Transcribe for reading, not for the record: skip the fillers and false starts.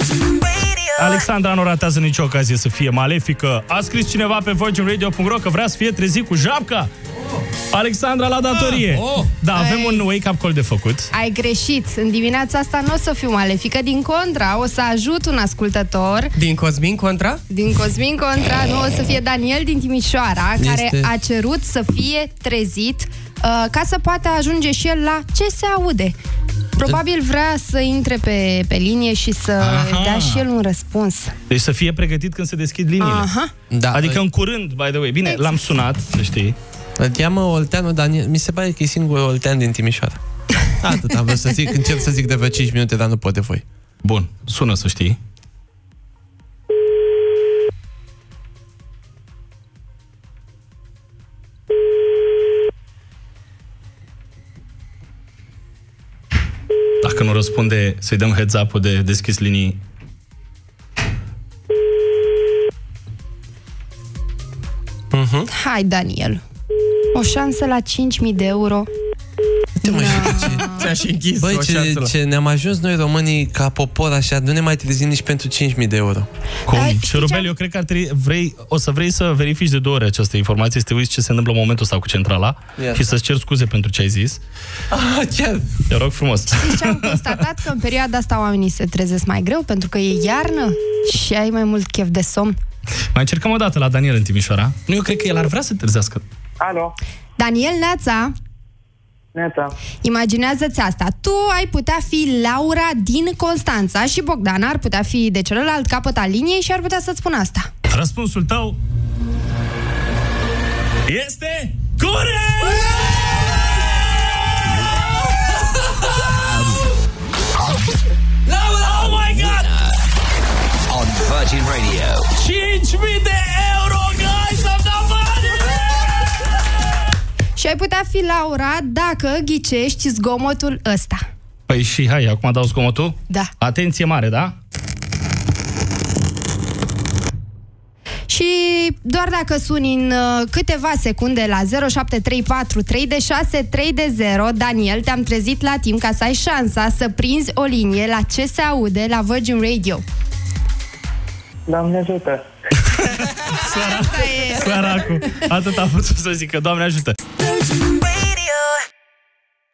Alexandra nu ratează nicio ocazie să fie malefică. A scris cineva pe virginradio.ro că vrea să fie trezit cu japca. Alexandra la datorie. Da, avem un wake-up call de făcut. Ai greșit. În dimineața asta nu o să fiu malefică, din contra, o să ajut un ascultător. Din Cosmin Contra? Din Cosmin Contra, nu, o să fie Daniel din Timișoara, care a cerut să fie trezit ca să poată ajunge și el la Ce se aude. Probabil vrea să intre pe linie și să dea și el un răspuns. Deci să fie pregătit când se deschid liniile. Da. Adică în curând, by the way. Bine, exact. L-am sunat, să știi. Îl cheamă Olteanu Daniel. Mi se pare că e singurul Oltean din Timișoara. Atât am vrut să zic. Încerc să zic de vreo 5 minute, dar nu pot de voi. Bun, sună să știi. Dacă nu răspunde, să-i dăm heads up-ul de deschis linii. Hai, Daniel. O șansă la 5.000 de euro. Ți-a și închis. Băi, ce ne-am ajuns noi românii ca popor așa, nu ne mai trezim nici pentru 5.000 de euro. Cum? Și Rubel, eu cred că o să vrei să verifici de 2 ori această informație, să te uiți ce se întâmplă în momentul ăsta cu centrala și să-ți ceri scuze pentru ce ai zis. Chiar? Te rog frumos. Știți ce am constatat? Că în perioada asta oamenii se trezesc mai greu pentru că e iarnă și ai mai mult chef de somn. Mai încercăm o dată la Daniel în Timișoara. Nu, eu cred că el ar vrea să trezească. Alo. Daniel, neața. Neața. Imaginează-ți asta. Tu ai putea fi Laura din Constanța și Bogdan ar putea fi de celălalt capăt al liniei și ar putea să-ți spună asta. Răspunsul tău este corect! Oh my God! On Virgin Radio. 5.000 de euro, guys! Am dat bani! Și ai putea fi Laura dacă ghicești zgomotul ăsta. Păi și hai, acum dau zgomotul? Da. Atenție mare, da? Și doar dacă suni în câteva secunde la 0734 3 de 6 3 de 0, Daniel, te-am trezit la timp ca să ai șansa să prinzi o linie la Ce se aude la Virgin Radio. Doamne ajută! Săracu, atât am putut să zic, că Doamne ajută!